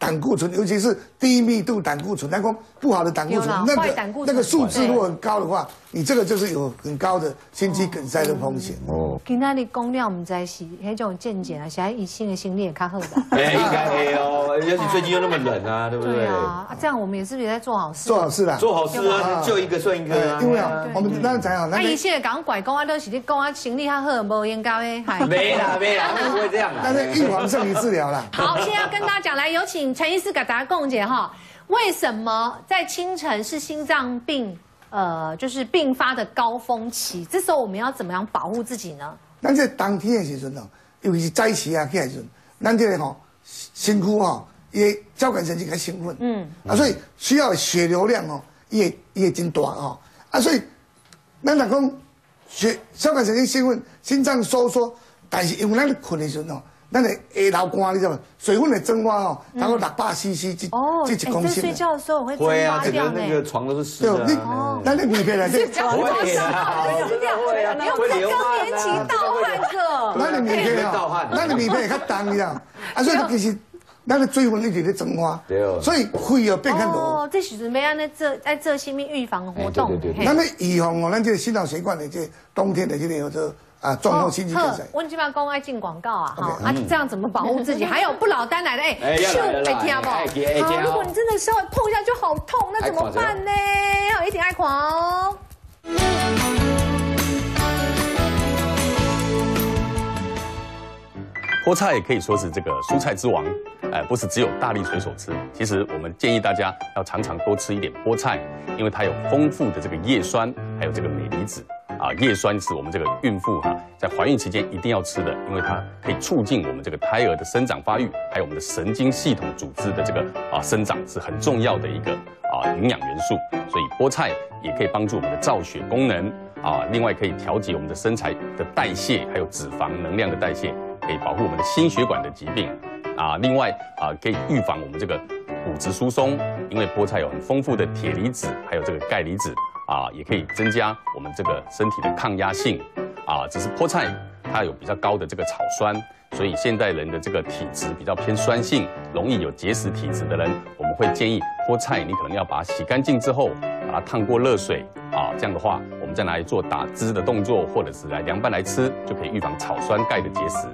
胆固醇，尤其是低密度胆固醇，来讲不好的胆固醇，那个那个数字如果很高的话，你这个就是有很高的心肌梗塞的风险。哦， 今天你讲了，唔知是迄种健检啊，现在医生的心理也较好吧？ 哎，应该会哦，尤其最近又那么冷啊，对不对？ 对啊，这样我们也是不是也在做好事？ 做好事啦， 做好事啊，就一个算一个啊。 因为啊，我们当然讲好， 那医生也讲拐讲啊，都是你讲啊，心理较好，无应该诶，还没啦没啦，不会这样啦。 但是预防胜于治疗啦。 好，现在要跟大家讲，来有请陈医师给大家共解哈，为什么在清晨是心脏病呃就是并发的高峰期？这时候我们要怎么样保护自己呢？ 咱这冬天的时阵哦，尤其是早起啊起来时阵，咱这个吼身躯吼，伊的交感神经较兴奋，嗯，啊，所以需要血流量哦，伊会伊会真大哦，啊，所以咱若讲血交感神经兴奋，心脏收缩，但是因为咱咧困的时阵哦。咱的下流汗，你知道吗？水分的蒸发哦，然后六百 C C 这这一公斤。 睡觉的时候我会蒸会啊， 发掉整个那个床都是湿的。 对，咱的棉被来这。 会啊，会啊， 你用这更年期盗汗个。 咱的棉被哦，咱的棉被较重，你知道？啊，所以其实咱的水分一直在蒸发，所以肺要变较弱。 哦，这时阵要安尼做，爱做什么预防活动？ 对对对。 咱的预防哦，咱这个心脑血管的这冬天的这个有这。啊，状况心肌梗塞。 温基巴公爱进广告啊，哈，啊，这样怎么保护自己？还有不老丹来的，哎，秀会听不？好，如果你真的稍微碰一下就好痛，那怎么办呢？好，一定爱狂哦。 菠菜也可以说是这个蔬菜之王，哎，不是只有大力水手吃。其实我们建议大家要常常多吃一点菠菜，因为它有丰富的这个叶酸，还有这个镁离子。啊，叶酸是我们这个孕妇哈、啊、在怀孕期间一定要吃的，因为它可以促进我们这个胎儿的生长发育，还有我们的神经系统组织的这个啊生长是很重要的一个啊营养元素。所以菠菜也可以帮助我们的造血功能啊，另外可以调节我们的身材的代谢，还有脂肪能量的代谢，可以保护我们的心血管的疾病啊。另外啊，可以预防我们这个骨质疏松，因为菠菜有很丰富的铁离子，还有这个钙离子。啊，也可以增加我们这个身体的抗压性，啊，只是菠菜它有比较高的这个草酸，所以现代人的这个体质比较偏酸性，容易有结石体质的人，我们会建议菠菜你可能要把它洗干净之后，把它烫过热水，啊，这样的话我们再拿来做打汁的动作，或者是来凉拌来吃，就可以预防草酸钙的结石。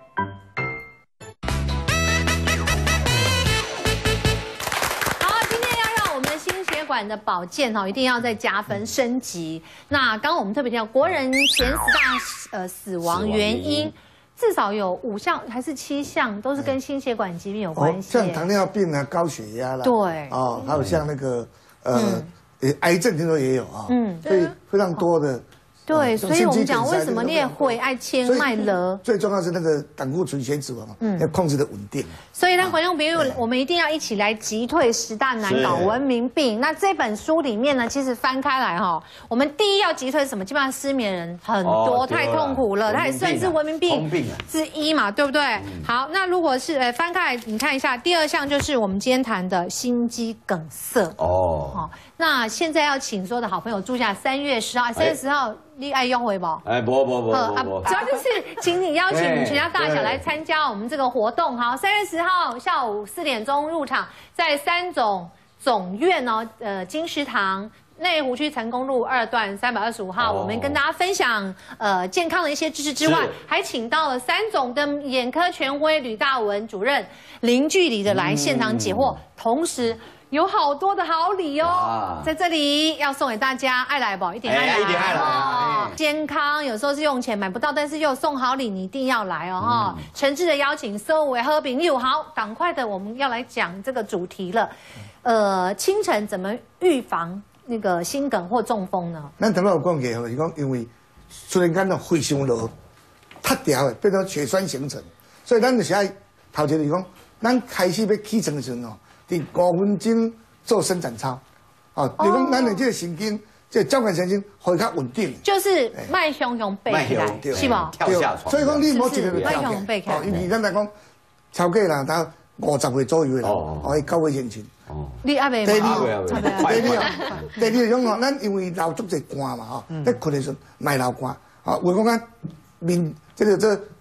管的保健哈，一定要再加分升级。那刚刚我们特别提到，国人前十大呃死亡原因，至少有五项还是七项，都是跟心血管疾病有关系。 像糖尿病啊、高血压啦， 对， 哦，还有像那个呃，癌症听说也有啊，嗯，所以非常多的。 对，所以我们讲为什么你也会爱切麦乐， 最重要是那个胆固醇血脂肪嗯，要控制的稳定。 所以，让观众朋友，我们一定要一起来击退十大难搞文明病。那这本书里面呢，其实翻开来哈，我们第一要击退什么？基本上失眠人很多，太痛苦了，它也算是文明病之一嘛，对不对？好，那如果是呃翻开来，你看一下，第二项就是我们今天谈的心肌梗塞哦。好，那现在要请所有的好朋友注下三月十号，三月十号。你爱用回不？ 哎，不不不不不， 主要就是请你邀请你全家大小来参加我们这个活动。好，三月十号下午四点钟入场，在三总总院哦，呃，金石堂内湖区成功路二段三百二十五号，我们跟大家分享呃健康的一些知识之外，还请到了三总的眼科权威吕大文主任，零距离的来现场解惑，同时。有好多的好礼哦，在这里要送给大家，爱来不？一点爱来，一点爱来哦。健康有时候是用钱买不到，但是又送好礼，你一定要来哦哈！诚挚的邀请所有喝饼友，好，赶快的，我们要来讲这个主题了。呃，清晨怎么预防那个心梗或中风呢？ 咱头先有讲过，就是讲因为突然间的肺伤热，塌掉的，变成血栓形成，所以咱就是爱头前就是讲，咱开始要起床的时候哦。第五分钟做伸展操，哦，你讲咱的这个神经，这个交感神经会较稳定， 就是慢熊熊背起来，是吧？ 跳下床。 所以讲你莫一个就跳起来， 哦，因为咱来讲，超过人到五十岁左右的人，哦，九月前前。 哦，你阿未？ 第二，第二，第二种哦，咱因为流足侪汗嘛，吼，在困的时候卖流汗，啊，我讲咱面这个这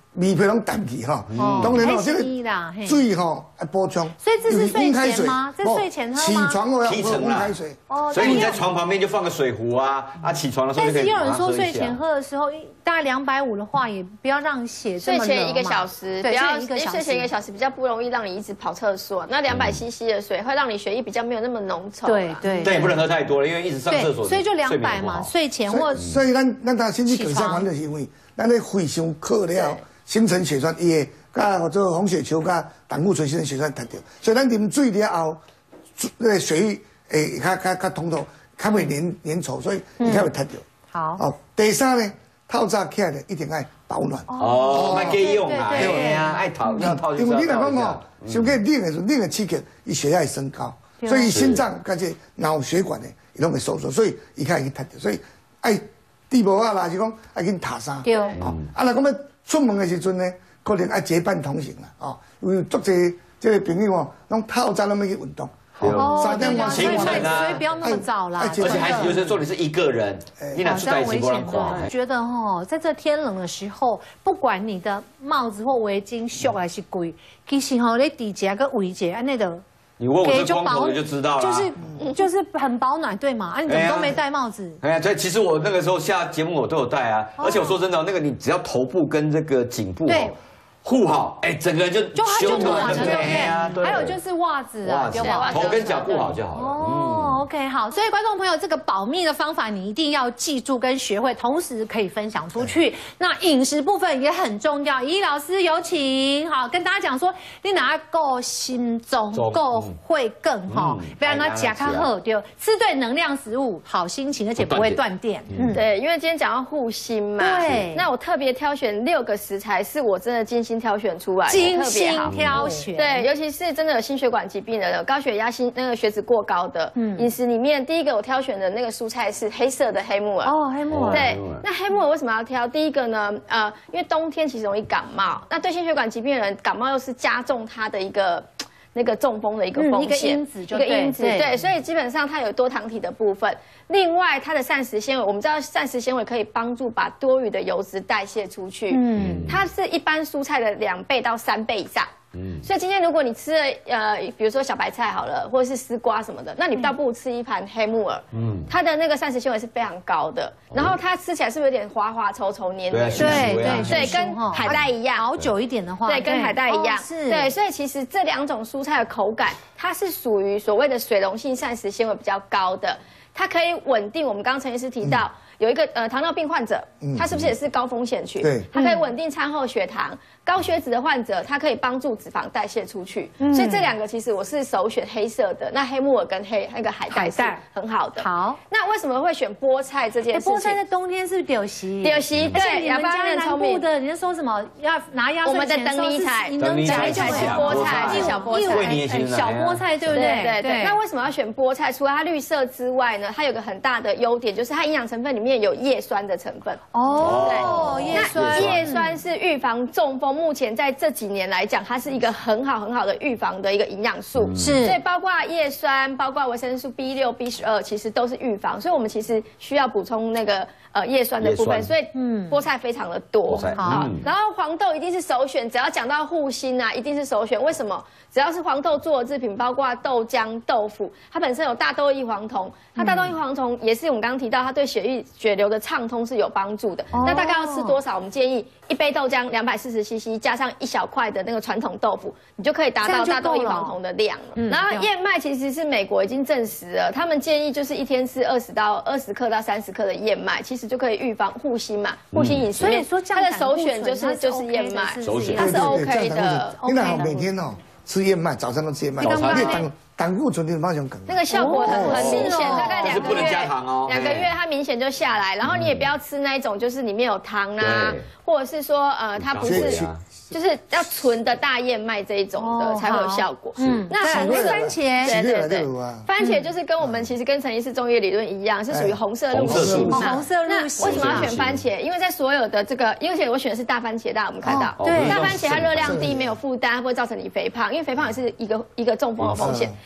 米皮拢淡去哈。当然哦，这个水吼要补充。 所以这是睡前吗？这睡前喝吗？ 起床后要提喝温开水。 哦， 所以你在床旁边就放个水壶啊，啊，起床的时候就可以。 但是有人说睡前喝的时候，大概两百五的话，也不要让血这么睡前一个小时， 对， 不要一个小时。 睡前一个小时比较不容易让你一直跑厕所。那两百 C C 的水会让你血液比较没有那么浓稠。 对对。 但也不能喝太多了，因为一直上厕所。 所以就两百嘛，睡前或。 所以咱咱他先去改善，反正是因为咱的肺伤渴了，形成血栓，伊会甲或者红血球、甲胆固醇形成血栓脱掉。所以咱啉水了后，那个血液会较较较通透，较袂粘粘稠，所以伊较袂脱掉。 好。 哦，第三呢，透早起来一定要保暖。 哦，卖给用啊，对啊，爱套要套就。 因为你若讲哦，伤过冷的时候，冷的刺激，伊血压会升高，所以心脏甲这脑血管呢，伊拢会收缩，所以伊较会去脱掉，所以爱。地步啊，若是讲爱紧踏衫， 对， 哦，啊，若讲要出门的时阵呢，可能爱结伴同行啦，哦，因为足侪这个朋友哦，拢透早拢要去运动， 哦， 三点半、 所以所以不要那么早啦， 而且还有些重点是一个人，你俩住在一起不能垮。 觉得哈，在这天冷的时候，不管你的帽子或围巾秀还是贵，其实哈，你底节跟围节安内的。 你问我是光头的就知道了， 就是就是很保暖，对吗？啊，你怎么都没戴帽子？ 哎呀，对，其实我那个时候下节目我都有戴啊，而且我说真的，那个你只要头部跟这个颈部哦护好，哎，整个人就就它就暖了，对不对？还有就是袜子啊， 对吧？头跟脚顾好就好了。 哦 ，OK， 好，所以观众朋友，这个保密的方法你一定要记住跟学会，同时可以分享出去。那饮食部分也很重要，尹老师有请，好，跟大家讲说，你哪够心中够会更哈，不要让它夹开后丢，吃对能量食物，好心情，而且不会断电。 嗯，对，因为今天讲到护心嘛， 对， 那我特别挑选六个食材，是我真的精心挑选出来的， 精心挑选， 对，尤其是真的有心血管疾病的人，高血压、心那个血脂过高的，嗯，饮食里面第一个我挑选的那个蔬菜是黑色的黑木耳。 哦，黑木耳。 对，那黑木耳为什么要挑？第一个呢，呃，因为冬天其实容易感冒，那对心血管疾病的人，感冒又是加重他的一个。那个中风的一个风险， 一个因子， 一个因子，对，所以基本上它有多糖体的部分。另外，它的膳食纤维，我们知道膳食纤维可以帮助把多余的油脂代谢出去，嗯，它是一般蔬菜的两倍到三倍以上。嗯，所以今天如果你吃了呃，比如说小白菜好了，或者是丝瓜什么的，那你倒不如吃一盘黑木耳，嗯，它的那个膳食纤维是非常高的，然后它吃起来是不是有点滑滑稠稠黏黏？ 对对对，跟海带一样， 熬久一点的话， 对，跟海带一样，是，对，所以其实这两种蔬菜的口感，它是属于所谓的水溶性膳食纤维比较高的，它可以稳定。我们刚刚陈医师提到。有一个呃糖尿病患者，他是不是也是高风险群？对，他可以稳定餐后血糖。高血脂的患者，它可以帮助脂肪代谢出去。所以这两个其实我是首选黑色的。那黑木耳跟黑那个海带是很好的。 好， 那为什么会选菠菜这件事情？ 菠菜在冬天是丢席， 丢席。对， 你们家南部的，你是说什么？要拿压岁钱？ 我们的灯谜菜， 灯谜菜是菠菜，是小菠菜， 小菠菜对不对？ 对对。那为什么要选菠菜？除了它绿色之外呢，它有个很大的优点，就是它营养成分里面有叶酸的成分。 哦，叶酸， 叶酸是预防中风，目前在这几年来讲，它是一个很好很好的预防的一个营养素。是，所以包括叶酸，包括维生素 B 六、B 十二，其实都是预防。所以我们其实需要补充那个呃叶酸的部分。所以嗯，菠菜非常的多。好，然后黄豆一定是首选，只要讲到护心啊，一定是首选。为什么？只要是黄豆做的制品，包括豆浆、豆腐，它本身有大豆异黄酮，它大豆异黄酮也是我们刚刚提到，它对血液血流的畅通是有帮助的。那大概要吃多少？我们建议一杯豆浆两百四十 C C 加上一小块的那个传统豆腐，你就可以达到大豆异黄酮的量了。然后燕麦其实是美国已经证实了，他们建议就是一天吃二十到二十克到三十克的燕麦，其实就可以预防护心嘛，护心饮食。所以说它的首选就是就是燕麦，它是 OK 的。 你那好每天哦。吃燕麦，早上都吃燕麦，早餐胆胆固醇的方向更那个效果很很明显，大概两个月，两个月它明显就下来。然后你也不要吃那一种，就是里面有糖啊，或者是说呃它不是。就是要纯的大燕麦这一种的才会有效果。嗯，那番茄， 对对对，番茄就是跟我们其实跟陈医师中医理论一样，是属于红色路型。 红色路型。 为什么要选番茄？因为在所有的这个，因为我选的是大番茄，大家有没有看到？对，大番茄它热量低，没有负担，它不会造成你肥胖，因为肥胖也是一个一个中风的风险。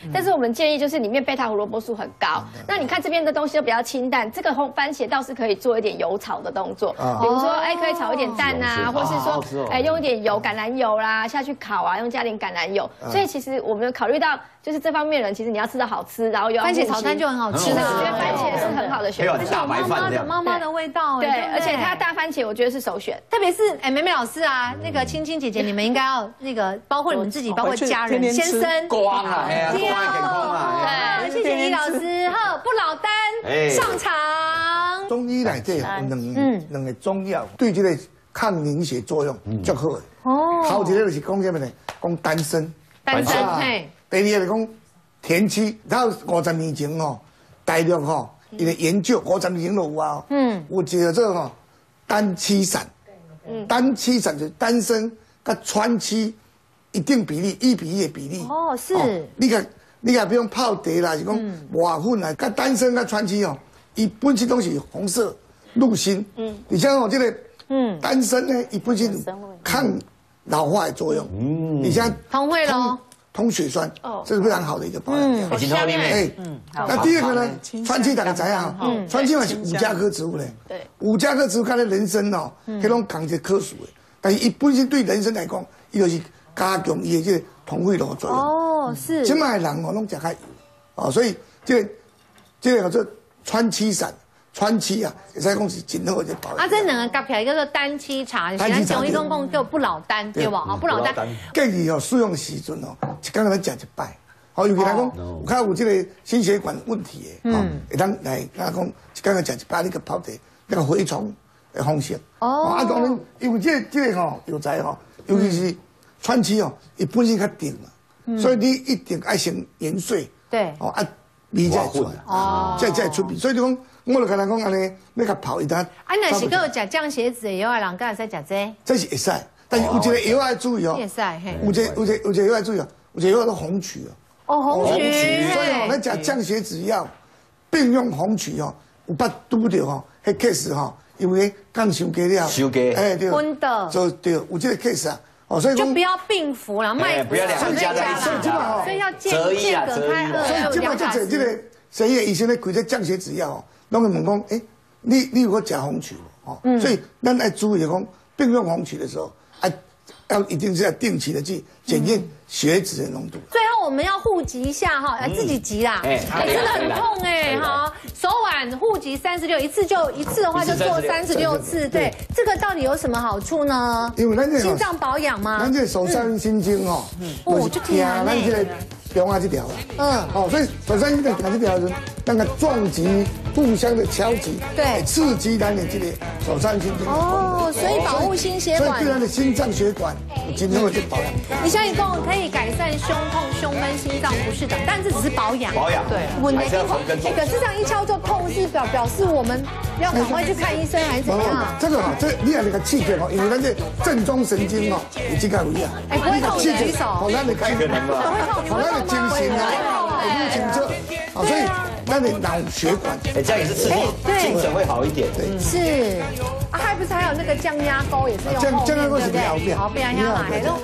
但是我们建议就是里面贝塔胡萝卜素很高。那你看这边的东西都比较清淡，这个红番茄倒是可以做一点油炒的动作，比如说哎可以炒一点蛋啊，或是说哎用一点油橄榄油啦下去烤啊，用加点橄榄油。所以其实我们考虑到就是这方面人，其实你要吃的好吃，然后又番茄炒蛋就很好吃的， 我觉得番茄是很好的选择， 而且有妈妈的妈妈的味道， 对，而且它大番茄我觉得是首选， 特别是哎美美老师啊，那个青青姐姐，你们应该要那个，包括你们自己，包括家人、先生， 光啊，哎呀，光啊，光啊， 对，谢谢李老师，好，不老丹上场。 中医内底有两两个中药对这个抗凝血作用足好的。哦，头一个就是讲什么呢？讲丹参， 丹参，嘿。 第二个就是讲田七，然后五十年前哦，大陆吼，伊个研究五十年前就有啊，嗯，有一个这吼丹七散，嗯，丹七散就是丹参跟川七一定比例，一比一的比例。 哦，是。 你看，你看，比如泡茶啦，是讲瓦粉啦，跟丹参跟川七哦，伊本身都是红色入心，嗯，而且哦，这个嗯丹参呢，伊本身抗老化的作用，嗯，你像通会咯。 通血栓，哦，这是非常好的一个保养药。 很香哎，嗯，那第二个呢，川七大家知影，嗯，川七嘛是五加科植物嘞，对，五加科植物，看咧人参哦，迄种讲一科属的，但是伊本身对人参来讲，伊就是加强伊的这个通血路的作用。哦，是。现在的人哦，拢食较油，哦，所以这个这个叫做川七散。川七啊，会使讲是真好的保养。 啊，这两个夹起来叫做丹七茶，丹七茶中医讲讲叫不老丹，对不？啊，不老丹。 建议哦，使用的时阵哦，一天咱食一摆。好，尤其来讲，有较有这个心血管问题的，哦，会当来，咱讲一天个食一摆，你个泡茶，那个蛔虫的方式。哦。啊，当然，因为这这个吼药材吼，尤其是川七哦，伊本身较定嘛，所以你一定爱先研碎。对。哦啊，味才出来，哦，才才出味，所以就讲。我就跟人讲安尼，要甲泡一单。 啊，若是个有食降血脂的药的人，敢会使食这？ 这是会使，但是有一个药要注意哦。 会使嘿。 有一个有一个有一个药要注意哦，有一个药叫红曲哦。 哦，红曲。 所以哦，咱食降血脂药，并用红曲哦，有捌拄着吼，迄 case 吼，因为降伤低了。 伤低。 哎，对。 荤的。 就对，有这个 case 啊。哦，所以就不要并服了，卖不要两个加在一起。 所以要间间隔开二。 所以基本上就这个生意医生咧开这降血脂药哦，拢会问讲，诶。你你如果吃红曲哦，嗯、所以咱要注意讲，并用红曲的时候，啊，要一定是要定期的去检验血脂的浓度。 最后我们要护脊一下哈，要自己挤啦，哎、嗯，真的很痛哎哈，手腕护脊三十六，一次就一次的话就做三十六次，对，这个到底有什么好处呢？ 因为咱这心脏保养吗？ 咱这手三阴经哦，哦，就听咱这个中啊这条啦，嗯，哦，所以手三阴经讲这条是那个撞击。互相的敲击，对，刺激咱的这个手上心经。 哦，所以保护心血管， 所以对咱的心脏血管有今天会去保养。 你像一共可以改善胸痛、胸闷、心脏不适等，但这只是保养。 保养，对， 我那个可是这样一敲就痛，是表表示我们要赶快去看医生还是怎样？ 这个哈，这你看那个气血哦，因为咱这正中神经哦，有这个不一样。 哎，不会痛的举手。 好，咱的开可能吧。好，咱的精神啊，很清楚。好，所以。那你脑血管， 哎，这样也是刺激精神会好一点。 对，是啊，还不是还有那个降压钩也是用后面，对不对？好，不然要买。